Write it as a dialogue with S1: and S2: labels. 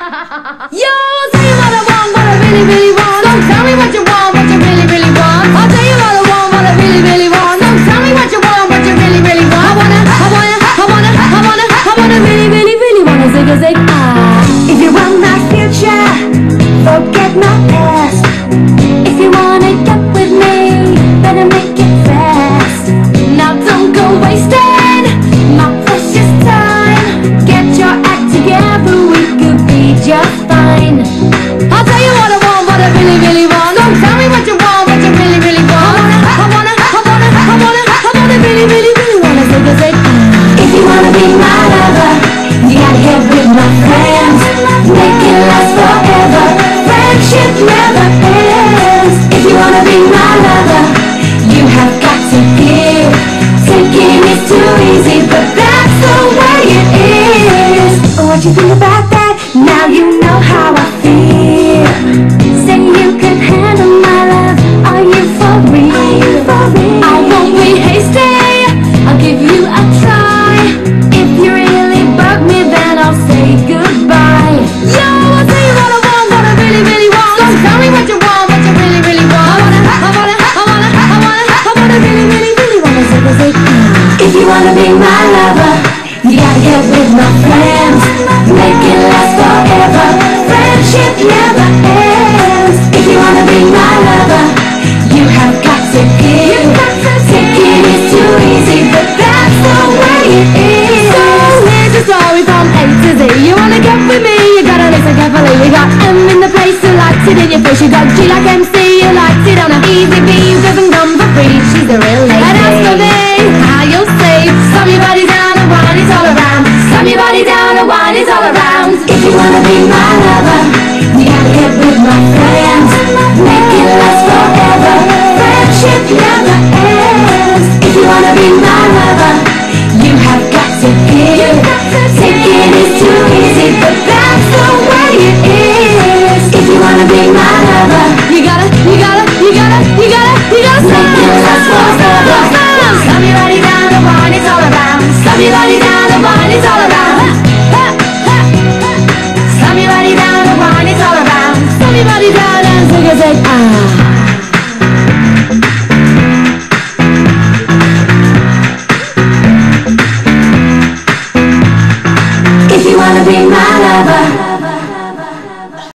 S1: Yo, I'll tell you what I want, what I really, really want. Don't tell me what you want, what you really, really want. I'll tell you what I want, what I really, really want. Don't tell me what you want, what you really, really want. I wanna really, really, really wanna zig a zig ah.
S2: If you want my future, forget my past. If you wanna get with me, better make it fast.
S1: Now don't go wasting my precious time.
S2: Get your act together, we could be just fine.
S1: I'll tell you what I want, what I really, really want. Don't tell me what you want, what you really, really want. I wanna really, really, really wanna zig a zig ah.
S2: If you wanna be my lover, you gotta get with my friends. Make it last forever, friendship never ends. If you wanna be my lover, you have got to give. Taking is too easy, but that's the way it is. What you think about that? Now you know how I feel. Say you can handle my love, are you for real?
S1: I won't be hasty, I'll give you a try.
S2: If you really bug me, then I'll say goodbye.
S1: Yo, I'll tell you what I want, what I really, really want. Don't tell me what you want, what you really, really want. I wanna really, really, really wanna zig a zig ah.
S2: If you wanna be my lover, you gotta get with my friends. Make it last forever, friendship never ends. If you wanna be my lover, you have got to give. Taking is too easy, but that's the way it is.
S1: So here's your story from A to Z. You wanna get with me, you gotta listen carefully. You got M in the place who likes it in your face. You got G like MC, who likes it on a easy B, who doesn't come for free. She's a real lady. And as for me, how you'll say, slam your body down and wine is all around. Slam your body down and wine is all around.
S2: If you wanna be my lover, you gotta get with my friends. Make it last forever, friendship never ends. If you wanna be my lover, you have got to give. Taking is too easy, but that's the way it is. If you wanna be my lover,
S1: You gotta
S2: make it last forever.
S1: slam your body down and wine is all around. Slam your body down and wine is all around. Slam your body down and wine is all around. Slam your body down and zig a zig ah.